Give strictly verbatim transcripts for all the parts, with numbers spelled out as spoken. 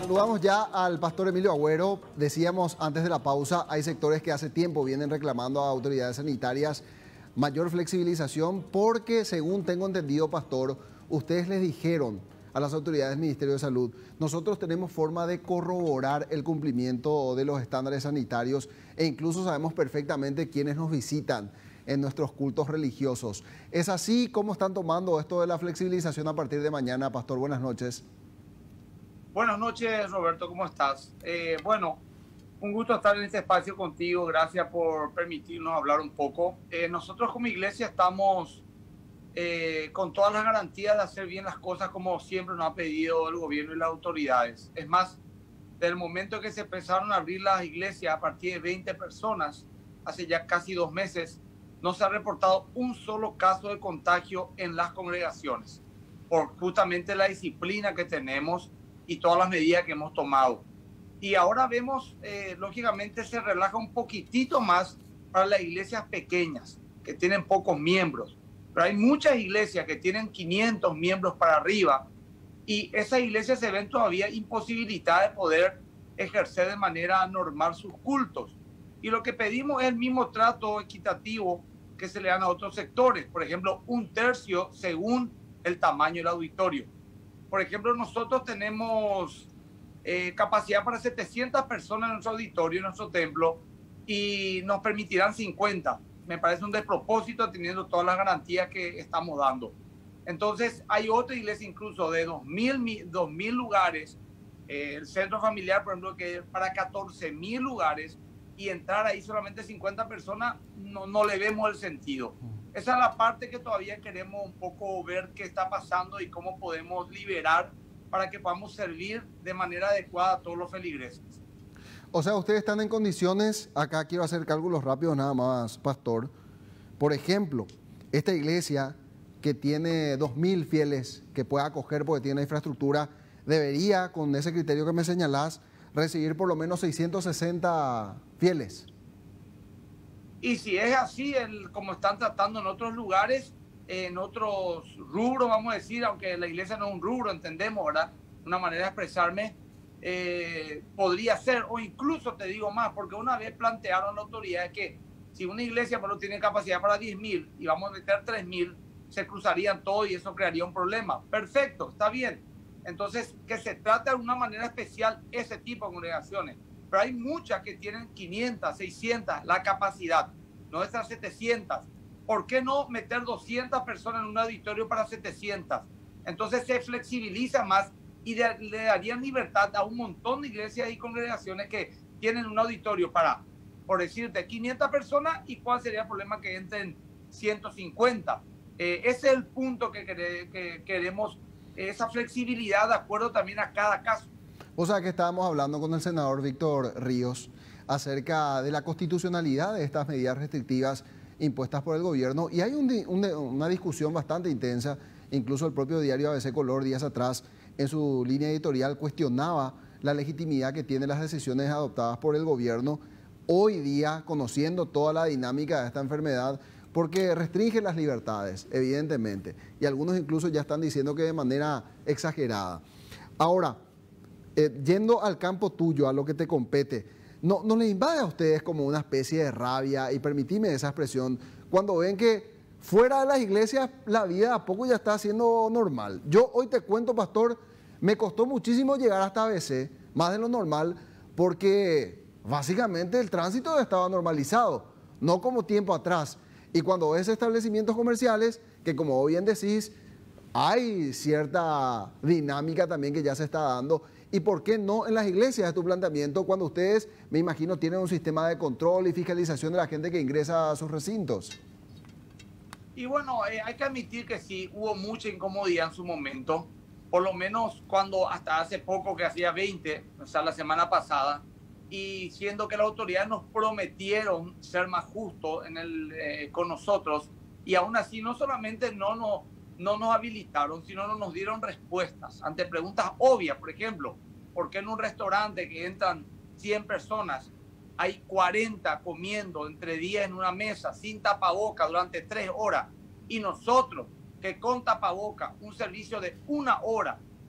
Saludamos ya al pastor Emilio Agüero. Decíamos antes de la pausa, hay sectores que hace tiempo vienen reclamando a autoridades sanitarias mayor flexibilización porque, según tengo entendido, pastor, ustedes les dijeron a las autoridades del Ministerio de Salud, nosotros tenemos forma de corroborar el cumplimiento de los estándares sanitarios e incluso sabemos perfectamente quiénes nos visitan en nuestros cultos religiosos. ¿Es así? ¿Cómo están tomando esto de la flexibilización a partir de mañana, pastor? Buenas noches. Buenas noches, Roberto, ¿cómo estás? Eh, bueno, un gusto estar en este espacio contigo, gracias por permitirnos hablar un poco. Eh, nosotros como iglesia estamos eh, con todas las garantías de hacer bien las cosas como siempre nos ha pedido el gobierno y las autoridades. Es más, desde el momento que se empezaron a abrir las iglesias a partir de veinte personas, hace ya casi dos meses, no se ha reportado un solo caso de contagio en las congregaciones, por justamente la disciplina que tenemos y todas las medidas que hemos tomado. Y ahora vemos, eh, lógicamente, se relaja un poquitito más para las iglesias pequeñas, que tienen pocos miembros. Pero hay muchas iglesias que tienen quinientos miembros para arriba y esas iglesias se ven todavía imposibilitadas de poder ejercer de manera normal sus cultos. Y lo que pedimos es el mismo trato equitativo que se le dan a otros sectores. Por ejemplo, un tercio según el tamaño del auditorio. Por ejemplo, nosotros tenemos eh, capacidad para setecientas personas en nuestro auditorio, en nuestro templo, y nos permitirán cincuenta. Me parece un despropósito teniendo todas las garantías que estamos dando. Entonces, hay otra iglesia incluso de dos mil lugares, eh, el centro familiar, por ejemplo, que es para catorce mil lugares, y entrar ahí solamente cincuenta personas, no, no le vemos el sentido. Esa es la parte que todavía queremos un poco ver qué está pasando y cómo podemos liberar para que podamos servir de manera adecuada a todos los feligreses. O sea, ustedes están en condiciones, acá quiero hacer cálculos rápidos nada más, pastor. Por ejemplo, esta iglesia que tiene dos mil fieles que pueda acoger porque tiene infraestructura, debería, con ese criterio que me señalás, recibir por lo menos seiscientos sesenta fieles. Y si es así, el, como están tratando en otros lugares, en otros rubros, vamos a decir, aunque la iglesia no es un rubro, entendemos, ¿verdad? Una manera de expresarme, eh, podría ser, o incluso te digo más, porque una vez plantearon la autoridad que si una iglesia no tiene capacidad para diez mil y vamos a meter tres mil, se cruzarían todos y eso crearía un problema. Perfecto, está bien. Entonces, que se trate de una manera especial ese tipo de congregaciones. Pero hay muchas que tienen quinientas, seiscientas, la capacidad, no esas setecientas. ¿Por qué no meter doscientas personas en un auditorio para setecientas? Entonces se flexibiliza más y de, le darían libertad a un montón de iglesias y congregaciones que tienen un auditorio para, por decirte, quinientas personas y cuál sería el problema que entren ciento cincuenta. Eh, ese es el punto que, que, que queremos, esa flexibilidad de acuerdo también a cada caso. O sea que estábamos hablando con el senador Víctor Ríos acerca de la constitucionalidad de estas medidas restrictivas impuestas por el gobierno y hay un, un, una discusión bastante intensa, incluso el propio diario A B C Color días atrás en su línea editorial cuestionaba la legitimidad que tienen las decisiones adoptadas por el gobierno hoy día, conociendo toda la dinámica de esta enfermedad, porque restringe las libertades, evidentemente, y algunos incluso ya están diciendo que de manera exagerada. Ahora, Eh, yendo al campo tuyo, a lo que te compete, ¿no, no les invade a ustedes como una especie de rabia, y permitime esa expresión, cuando ven que fuera de las iglesias la vida a poco ya está siendo normal? Yo hoy te cuento, pastor, me costó muchísimo llegar hasta A B C, más de lo normal, porque básicamente el tránsito estaba normalizado, no como tiempo atrás. Y cuando ves establecimientos comerciales, que como bien decís, hay cierta dinámica también que ya se está dando. ¿Y por qué no en las iglesias es tu planteamiento cuando ustedes, me imagino, tienen un sistema de control y fiscalización de la gente que ingresa a sus recintos? Y bueno, eh, hay que admitir que sí, hubo mucha incomodidad en su momento, por lo menos cuando hasta hace poco, que hacía veinte, o sea, la semana pasada, y siendo que las autoridades nos prometieron ser más justos en el, eh, con nosotros, y aún así no solamente no nos... no nos habilitaron, sino no nos dieron respuestas ante preguntas obvias. Por ejemplo, ¿por qué en un restaurante que entran cien personas hay cuarenta comiendo entre diez en una mesa sin tapaboca durante tres horas? Y nosotros, que con tapaboca, un servicio de una hora,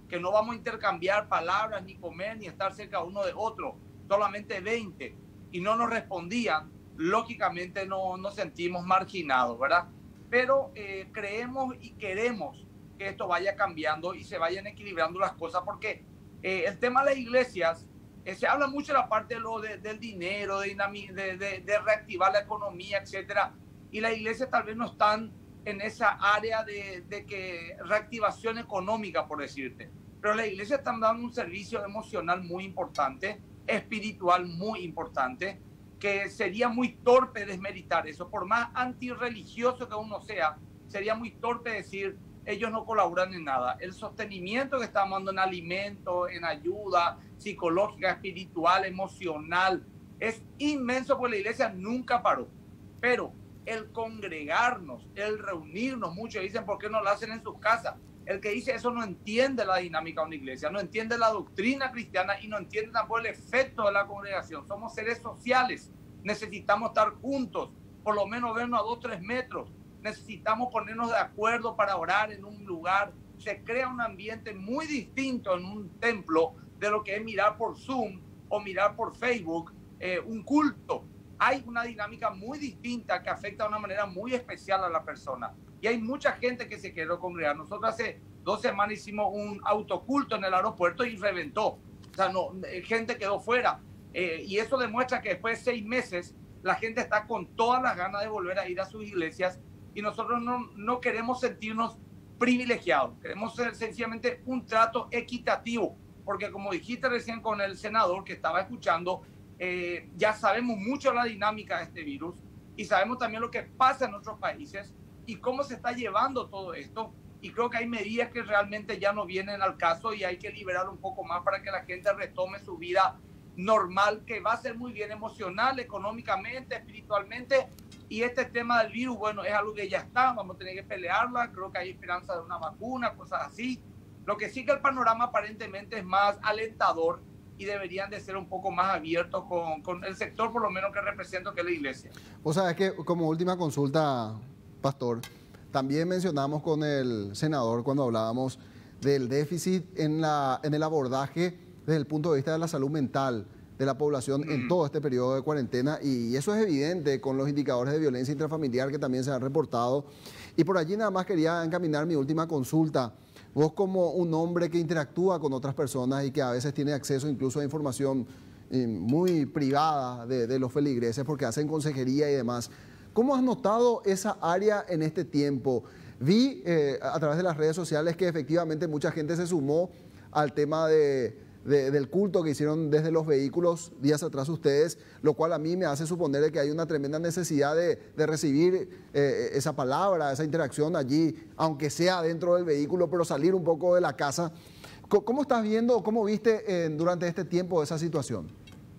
que no vamos a intercambiar palabras, ni comer, ni estar cerca uno de otro, solamente veinte, y no nos respondían, lógicamente no nos sentimos marginados, ¿verdad? Pero eh, creemos y queremos que esto vaya cambiando y se vayan equilibrando las cosas, porque eh, el tema de las iglesias, eh, se habla mucho de la parte de lo de, del dinero, de, de, de, de reactivar la economía, etcétera, y las iglesias tal vez no están en esa área de, de que reactivación económica, por decirte. Pero las iglesias están dando un servicio emocional muy importante, espiritual muy importante, que sería muy torpe desmeritar eso. Por más antirreligioso que uno sea, sería muy torpe decir, ellos no colaboran en nada. El sostenimiento que estamos dando en alimento, en ayuda psicológica, espiritual, emocional, es inmenso, porque la iglesia nunca paró. Pero el congregarnos, el reunirnos, muchos dicen, ¿por qué no lo hacen en sus casas? El que dice eso no entiende la dinámica de una iglesia, no entiende la doctrina cristiana y no entiende tampoco el efecto de la congregación. Somos seres sociales, necesitamos estar juntos, por lo menos vernos a dos o tres metros. Necesitamos ponernos de acuerdo para orar en un lugar. Se crea un ambiente muy distinto en un templo de lo que es mirar por Zoom o mirar por Facebook eh, un culto. Hay una dinámica muy distinta que afecta de una manera muy especial a la persona. Y hay mucha gente que se quedó congregar. Nosotros hace dos semanas hicimos un autoculto en el aeropuerto y reventó. O sea, no, gente quedó fuera. Eh, y eso demuestra que después de seis meses la gente está con todas las ganas de volver a ir a sus iglesias, y nosotros no, no queremos sentirnos privilegiados. Queremos ser sencillamente un trato equitativo, porque como dijiste recién con el senador que estaba escuchando, eh, ya sabemos mucho la dinámica de este virus y sabemos también lo que pasa en otros países y cómo se está llevando todo esto, y creo que hay medidas que realmente ya no vienen al caso y hay que liberar un poco más para que la gente retome su vida normal, que va a ser muy bien emocional, económicamente, espiritualmente. Y este tema del virus, bueno, es algo que ya está, vamos a tener que pelearla, creo que hay esperanza de una vacuna, cosas así. Lo que sí que el panorama aparentemente es más alentador y deberían de ser un poco más abiertos con, con el sector, por lo menos que represento, que es la iglesia. O sea, es que como última consulta, Pastor, también mencionamos con el senador cuando hablábamos del déficit en, la, en el abordaje desde el punto de vista de la salud mental de la población mm. en todo este periodo de cuarentena, y eso es evidente con los indicadores de violencia intrafamiliar que también se han reportado. Y por allí nada más quería encaminar mi última consulta. Vos, como un hombre que interactúa con otras personas y que a veces tiene acceso incluso a información eh, muy privada de, de los feligreses porque hacen consejería y demás, ¿cómo has notado esa área en este tiempo? Vi eh, a través de las redes sociales que efectivamente mucha gente se sumó al tema de, de, del culto que hicieron desde los vehículos días atrás ustedes, lo cual a mí me hace suponer que hay una tremenda necesidad de, de recibir eh, esa palabra, esa interacción allí, aunque sea dentro del vehículo, pero salir un poco de la casa. ¿Cómo estás viendo, cómo viste eh, durante este tiempo esa situación?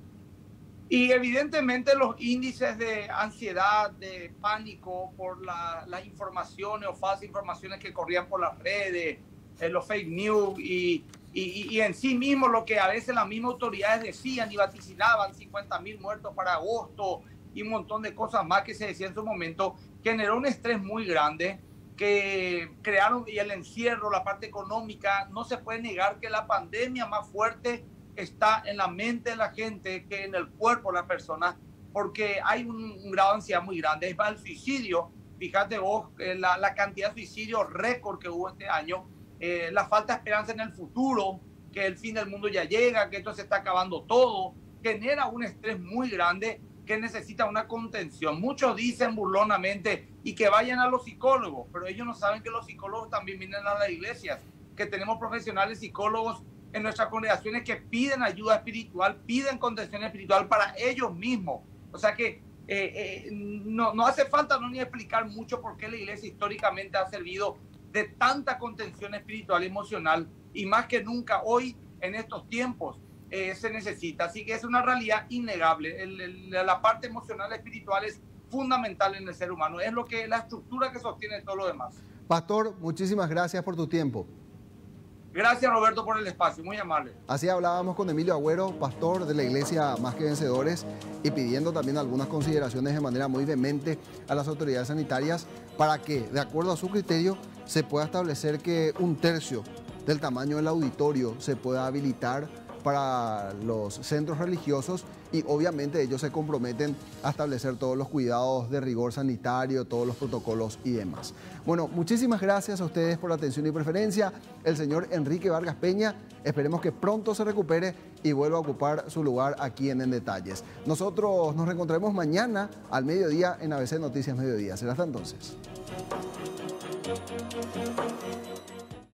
Y evidentemente los índices de ansiedad, de pánico por la, las informaciones o falsas informaciones que corrían por las redes, eh, los fake news y, y, y en sí mismo lo que a veces las mismas autoridades decían y vaticinaban, cincuenta mil muertos para agosto y un montón de cosas más que se decía en su momento, generó un estrés muy grande que crearon, y el encierro, la parte económica. No se puede negar que la pandemia más fuerte está en la mente de la gente que en el cuerpo de la persona, porque hay un, un grado de ansiedad muy grande. Es más, el suicidio, fíjate vos, eh, la, la cantidad de suicidios récord que hubo este año, eh, la falta de esperanza en el futuro, que el fin del mundo ya llega, que esto se está acabando todo, genera un estrés muy grande que necesita una contención. Muchos dicen burlonamente y que vayan a los psicólogos, pero ellos no saben que los psicólogos también vienen a las iglesias, que tenemos profesionales psicólogos en nuestras congregaciones que piden ayuda espiritual, piden contención espiritual para ellos mismos. O sea que eh, eh, no, no hace falta no ni explicar mucho por qué la iglesia históricamente ha servido de tanta contención espiritual y emocional, y más que nunca hoy, en estos tiempos, eh, se necesita. Así que es una realidad innegable. El, el, la parte emocional espiritual es fundamental en el ser humano. Es lo que, la estructura que sostiene todo lo demás. Pastor, muchísimas gracias por tu tiempo. Gracias, Roberto, por el espacio, muy amable. Así hablábamos con Emilio Agüero, pastor de la iglesia Más que Vencedores, y pidiendo también algunas consideraciones de manera muy vehemente a las autoridades sanitarias para que, de acuerdo a su criterio, se pueda establecer que un tercio del tamaño del auditorio se pueda habilitar para los centros religiosos y obviamente ellos se comprometen a establecer todos los cuidados de rigor sanitario, todos los protocolos y demás. Bueno, muchísimas gracias a ustedes por la atención y preferencia. El señor Enrique Vargas Peña, esperemos que pronto se recupere y vuelva a ocupar su lugar aquí en En Detalles. Nosotros nos reencontraremos mañana al mediodía en A B C Noticias Mediodía. Será hasta entonces.